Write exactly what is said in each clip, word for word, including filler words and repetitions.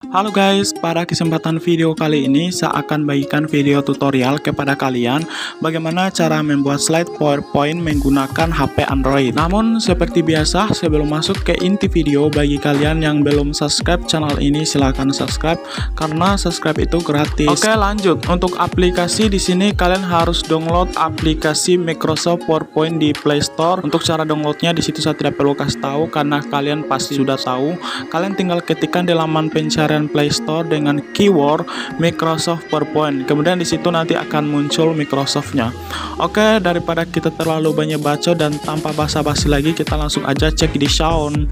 Halo guys, pada kesempatan video kali ini saya akan bagikan video tutorial kepada kalian bagaimana cara membuat slide PowerPoint menggunakan H P Android. Namun seperti biasa, sebelum masuk ke inti video, bagi kalian yang belum subscribe channel ini silahkan subscribe karena subscribe itu gratis. Oke, lanjut. Untuk aplikasi di sini kalian harus download aplikasi Microsoft PowerPoint di Play Store. Untuk cara downloadnya di situ saya tidak perlu kasih tahu karena kalian pasti sudah tahu. Kalian tinggal ketikkan di laman pencarian Play Store dengan keyword Microsoft PowerPoint. Kemudian di situ nanti akan muncul Microsoft-nya. Oke, daripada kita terlalu banyak baca dan tanpa basa-basi lagi, kita langsung aja cek di sound.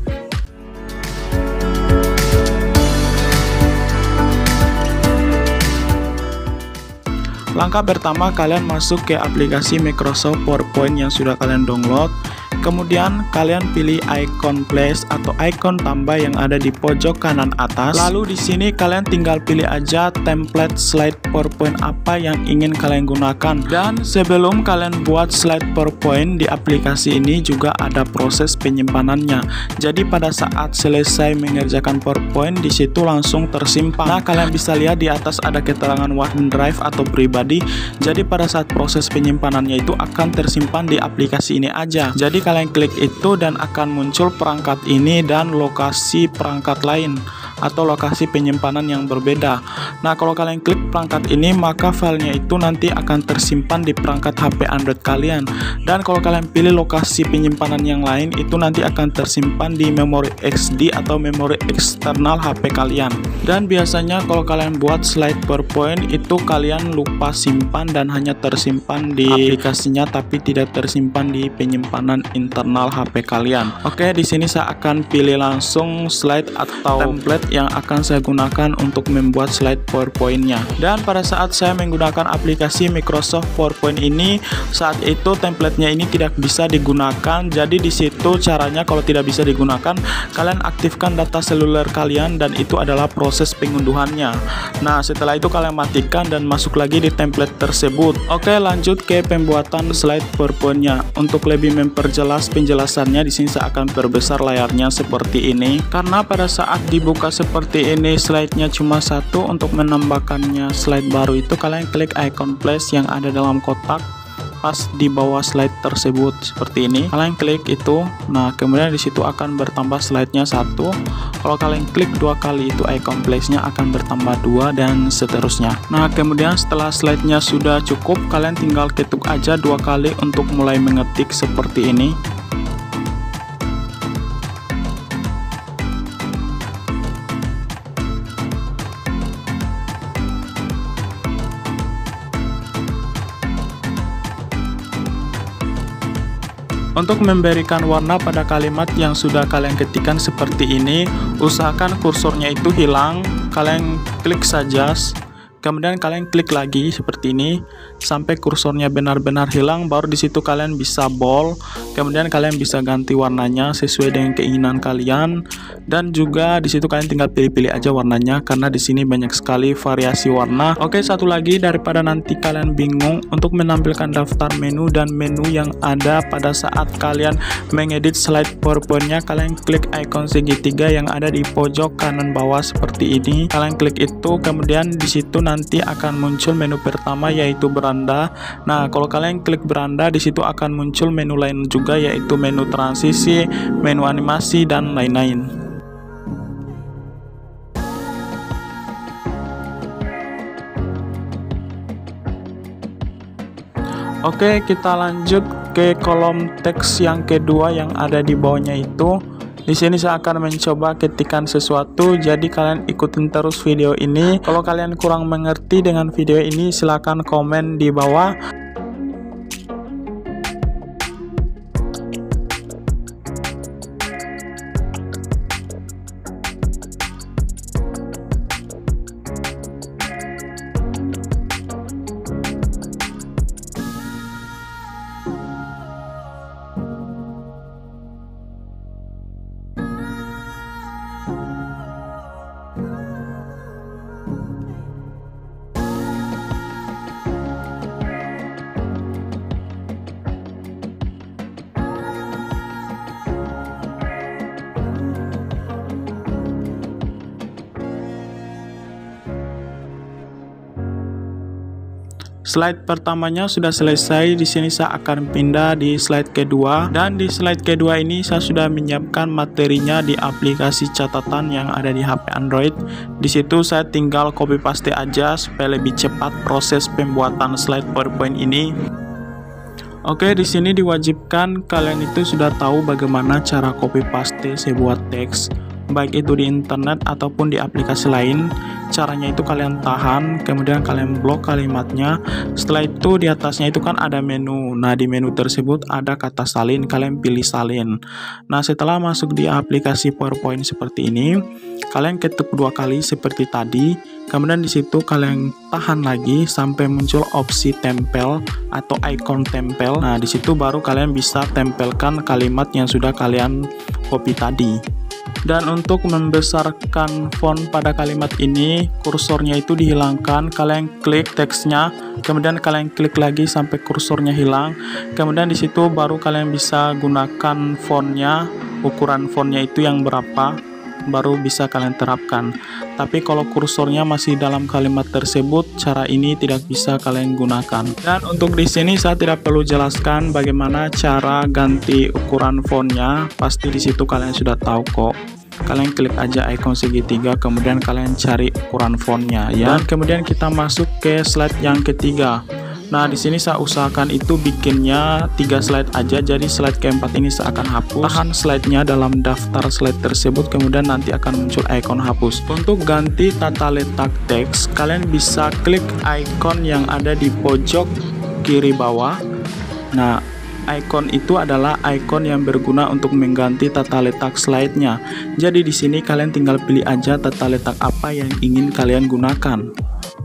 Langkah pertama, kalian masuk ke aplikasi Microsoft PowerPoint yang sudah kalian download. Kemudian kalian pilih icon plus atau icon tambah yang ada di pojok kanan atas. Lalu di sini kalian tinggal pilih aja template slide PowerPoint apa yang ingin kalian gunakan. Dan sebelum kalian buat slide PowerPoint di aplikasi ini juga ada proses penyimpanannya. Jadi pada saat selesai mengerjakan PowerPoint di situ langsung tersimpan. Nah, kalian bisa lihat di atas ada keterangan OneDrive atau pribadi. Jadi pada saat proses penyimpanannya itu akan tersimpan di aplikasi ini aja. Jadi kalian klik itu dan akan muncul perangkat ini dan lokasi perangkat lain atau lokasi penyimpanan yang berbeda. Nah, kalau kalian klik perangkat ini maka filenya itu nanti akan tersimpan di perangkat H P Android kalian. Dan kalau kalian pilih lokasi penyimpanan yang lain itu nanti akan tersimpan di memori X D atau memori eksternal H P kalian. Dan biasanya kalau kalian buat slide PowerPoint itu kalian lupa simpan dan hanya tersimpan di aplikasinya tapi tidak tersimpan di penyimpanan internal H P kalian. Oke, di sini saya akan pilih langsung slide atau template yang akan saya gunakan untuk membuat slide PowerPoint-nya. Dan pada saat saya menggunakan aplikasi Microsoft PowerPoint ini, saat itu template-nya ini tidak bisa digunakan. Jadi di situ caranya kalau tidak bisa digunakan, kalian aktifkan data seluler kalian dan itu adalah proses pengunduhannya. Nah, setelah itu kalian matikan dan masuk lagi di template tersebut. Oke, lanjut ke pembuatan slide PowerPoint-nya. Untuk lebih memperjelas penjelasannya, di sini saya akan perbesar layarnya seperti ini. Karena pada saat dibuka seperti ini slide-nya cuma satu, untuk menambahkannya slide baru itu kalian klik icon plus yang ada dalam kotak pas di bawah slide tersebut seperti ini. Kalian klik itu, nah kemudian di situ akan bertambah slide-nya satu. Kalau kalian klik dua kali itu icon plus-nya akan bertambah dua dan seterusnya. Nah, kemudian setelah slide-nya sudah cukup, kalian tinggal ketuk aja dua kali untuk mulai mengetik seperti ini. Untuk memberikan warna pada kalimat yang sudah kalian ketikkan seperti ini, usahakan kursornya itu hilang. Kalian klik saja, kemudian kalian klik lagi seperti ini sampai kursornya benar-benar hilang, baru di situ kalian bisa bold. Kemudian kalian bisa ganti warnanya sesuai dengan keinginan kalian, dan juga di situ kalian tinggal pilih-pilih aja warnanya karena di sini banyak sekali variasi warna. Oke, satu lagi, daripada nanti kalian bingung untuk menampilkan daftar menu dan menu yang ada pada saat kalian mengedit slide PowerPoint-nya, kalian klik icon segitiga yang ada di pojok kanan bawah seperti ini. Kalian klik itu, kemudian di situ nanti akan muncul menu pertama yaitu beranda. Nah, kalau kalian klik beranda di situ akan muncul menu lain juga yaitu menu transisi, menu animasi dan lain-lain. Oke, kita lanjut ke kolom teks yang kedua yang ada di bawahnya itu. Di sini saya akan mencoba ketikkan sesuatu, jadi kalian ikutin terus video ini. Kalau kalian kurang mengerti dengan video ini, silahkan komen di bawah. Slide pertamanya sudah selesai. Di sini saya akan pindah di slide kedua, dan di slide kedua ini saya sudah menyiapkan materinya di aplikasi catatan yang ada di H P Android. Di situ saya tinggal copy paste aja supaya lebih cepat proses pembuatan slide PowerPoint ini. Oke, di sini diwajibkan kalian itu sudah tahu bagaimana cara copy paste sebuah teks, baik itu di internet ataupun di aplikasi lain. Caranya itu kalian tahan, kemudian kalian blok kalimatnya. Setelah itu di atasnya itu kan ada menu. Nah, di menu tersebut ada kata salin, kalian pilih salin. Nah, setelah masuk di aplikasi PowerPoint seperti ini, kalian ketuk dua kali seperti tadi. Kemudian di situ kalian tahan lagi sampai muncul opsi tempel atau icon tempel. Nah, di situ baru kalian bisa tempelkan kalimat yang sudah kalian copy tadi. Dan untuk membesarkan font pada kalimat ini, kursornya itu dihilangkan. Kalian klik teksnya, kemudian kalian klik lagi sampai kursornya hilang. Kemudian di situ baru kalian bisa gunakan fontnya, ukuran fontnya itu yang berapa, baru bisa kalian terapkan. Tapi kalau kursornya masih dalam kalimat tersebut, cara ini tidak bisa kalian gunakan. Dan untuk di sini saya tidak perlu jelaskan bagaimana cara ganti ukuran fontnya. Pasti di situ kalian sudah tahu kok. Kalian klik aja icon segitiga, kemudian kalian cari ukuran fontnya ya. Dan kemudian kita masuk ke slide yang ketiga. Nah, di sini saya usahakan itu bikinnya tiga slide aja. Jadi slide keempat ini saya akan hapus. Tahan slide-nya dalam daftar slide tersebut, kemudian nanti akan muncul icon hapus. Untuk ganti tata letak teks, kalian bisa klik icon yang ada di pojok kiri bawah. Nah, icon itu adalah icon yang berguna untuk mengganti tata letak slide-nya. Jadi di sini kalian tinggal pilih aja tata letak apa yang ingin kalian gunakan.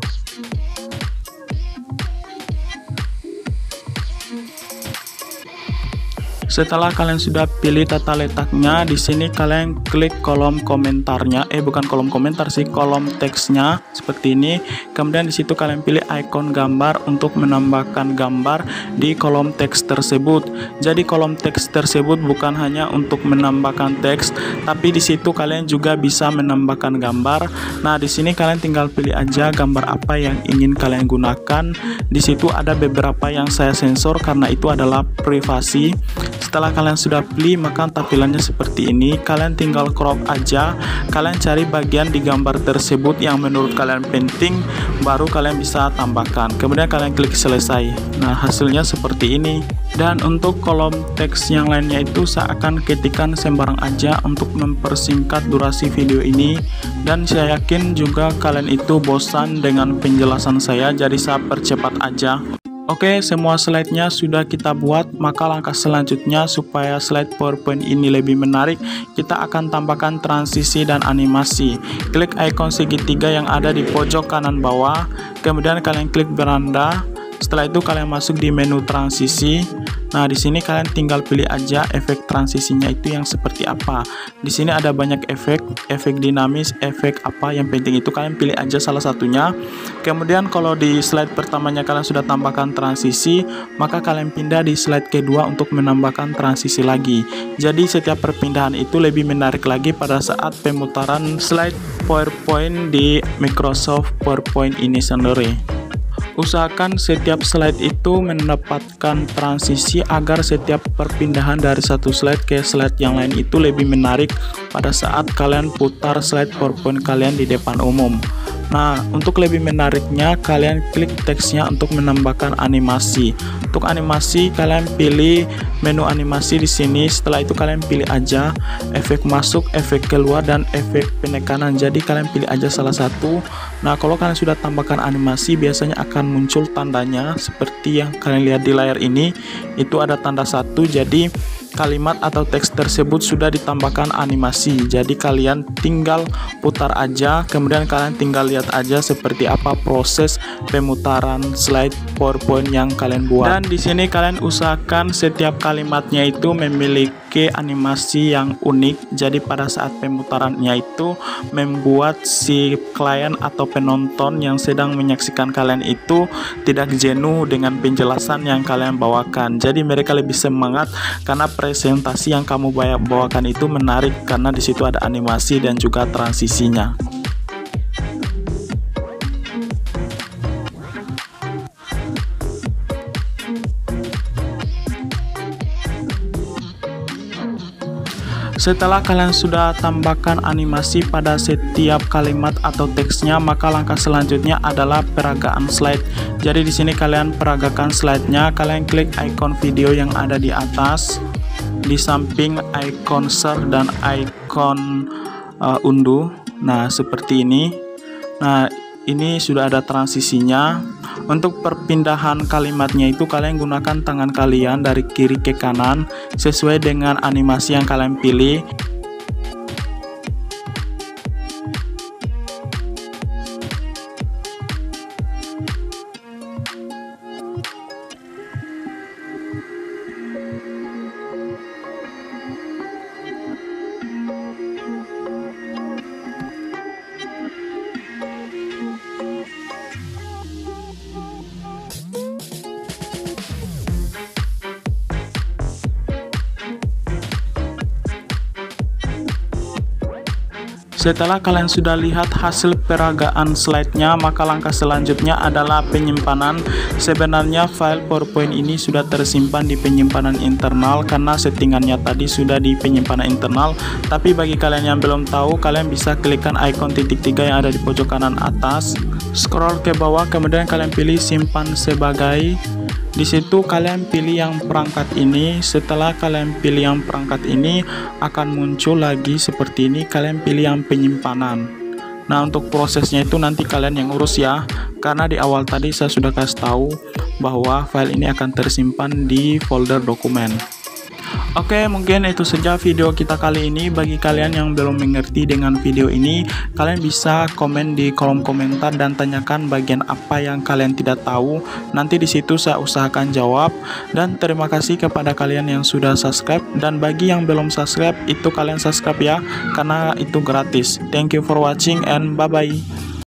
Setelah kalian sudah pilih tata letaknya, di sini kalian klik kolom komentarnya, eh bukan kolom komentar sih, kolom teksnya seperti ini. Kemudian di situ kalian pilih icon gambar untuk menambahkan gambar di kolom teks tersebut. Jadi kolom teks tersebut bukan hanya untuk menambahkan teks, tapi di situ kalian juga bisa menambahkan gambar. Nah, di sini kalian tinggal pilih aja gambar apa yang ingin kalian gunakan. Di situ ada beberapa yang saya sensor karena itu adalah privasi. Setelah kalian sudah pilih, maka tampilannya seperti ini. Kalian tinggal crop aja. Kalian cari bagian di gambar tersebut yang menurut kalian penting, baru kalian bisa tambahkan. Kemudian kalian klik selesai. Nah, hasilnya seperti ini. Dan untuk kolom teks yang lainnya itu saya akan ketikkan sembarang aja untuk mempersingkat durasi video ini. Dan saya yakin juga kalian itu bosan dengan penjelasan saya, jadi saya percepat aja. Oke, semua slide-nya sudah kita buat, maka langkah selanjutnya supaya slide PowerPoint ini lebih menarik, kita akan tambahkan transisi dan animasi. Klik icon segitiga yang ada di pojok kanan bawah, kemudian kalian klik beranda. Setelah itu kalian masuk di menu transisi. Nah, di sini kalian tinggal pilih aja efek transisinya itu yang seperti apa. Di sini ada banyak efek, efek dinamis, efek apa, yang penting itu kalian pilih aja salah satunya. Kemudian kalau di slide pertamanya kalian sudah tambahkan transisi, maka kalian pindah di slide kedua untuk menambahkan transisi lagi. Jadi setiap perpindahan itu lebih menarik lagi pada saat pemutaran slide PowerPoint di Microsoft PowerPoint ini sendiri. Usahakan setiap slide itu mendapatkan transisi agar setiap perpindahan dari satu slide ke slide yang lain itu lebih menarik pada saat kalian putar slide PowerPoint kalian di depan umum. Nah, untuk lebih menariknya, kalian klik teksnya untuk menambahkan animasi. Untuk animasi, kalian pilih menu animasi di sini. Setelah itu kalian pilih aja efek masuk, efek keluar, dan efek penekanan. Jadi kalian pilih aja salah satu. Nah, kalau kalian sudah tambahkan animasi, biasanya akan muncul tandanya seperti yang kalian lihat di layar ini. Itu ada tanda satu. Jadi kalimat atau teks tersebut sudah ditambahkan animasi. Jadi kalian tinggal putar aja, kemudian kalian tinggal lihat aja seperti apa proses pemutaran slide PowerPoint yang kalian buat. Dan di sini kalian usahakan setiap kalimatnya itu memiliki animasi yang unik. Jadi pada saat pemutarannya itu membuat si klien atau penonton yang sedang menyaksikan kalian itu tidak jenuh dengan penjelasan yang kalian bawakan. Jadi mereka lebih semangat karena presentasi yang kamu bawakan itu menarik karena di situ ada animasi dan juga transisinya. Setelah kalian sudah tambahkan animasi pada setiap kalimat atau teksnya, maka langkah selanjutnya adalah peragaan slide. Jadi di sini kalian peragakan slide-nya, kalian klik icon video yang ada di atas, di samping icon share dan icon uh, unduh. Nah, seperti ini. Nah, ini sudah ada transisinya. Untuk perpindahan kalimatnya itu kalian gunakan tangan kalian dari kiri ke kanan sesuai dengan animasi yang kalian pilih. Setelah kalian sudah lihat hasil peragaan slide-nya, maka langkah selanjutnya adalah penyimpanan. Sebenarnya file PowerPoint ini sudah tersimpan di penyimpanan internal karena settingannya tadi sudah di penyimpanan internal. Tapi bagi kalian yang belum tahu, kalian bisa klikkan icon titik tiga yang ada di pojok kanan atas, scroll ke bawah, kemudian kalian pilih simpan sebagai. Di situ kalian pilih yang perangkat ini. Setelah kalian pilih yang perangkat ini, akan muncul lagi seperti ini. Kalian pilih yang penyimpanan. Nah, untuk prosesnya itu nanti kalian yang urus ya, karena di awal tadi saya sudah kasih tahu bahwa file ini akan tersimpan di folder dokumen. Oke, mungkin itu saja video kita kali ini. Bagi kalian yang belum mengerti dengan video ini, kalian bisa komen di kolom komentar dan tanyakan bagian apa yang kalian tidak tahu. Nanti di situ saya usahakan jawab. Dan terima kasih kepada kalian yang sudah subscribe, dan bagi yang belum subscribe itu kalian subscribe ya, karena itu gratis. Thank you for watching and bye bye.